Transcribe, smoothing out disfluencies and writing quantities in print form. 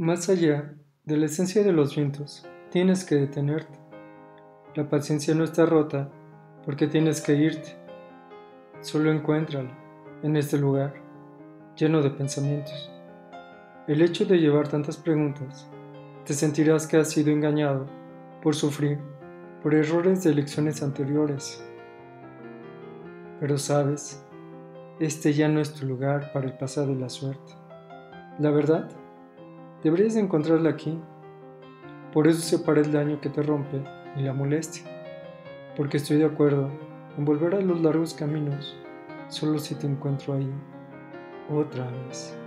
Más allá de la esencia de los vientos, tienes que detenerte. La paciencia no está rota porque tienes que irte. Solo encuéntrala en este lugar, lleno de pensamientos. El hecho de llevar tantas preguntas, te sentirás que has sido engañado por sufrir, por errores de elecciones anteriores. Pero sabes, este ya no es tu lugar para el pasado y la suerte. La verdad, deberías de encontrarla aquí. Por eso separé el daño que te rompe y la molestia. Porque estoy de acuerdo en volver a los largos caminos, solo si te encuentro ahí otra vez.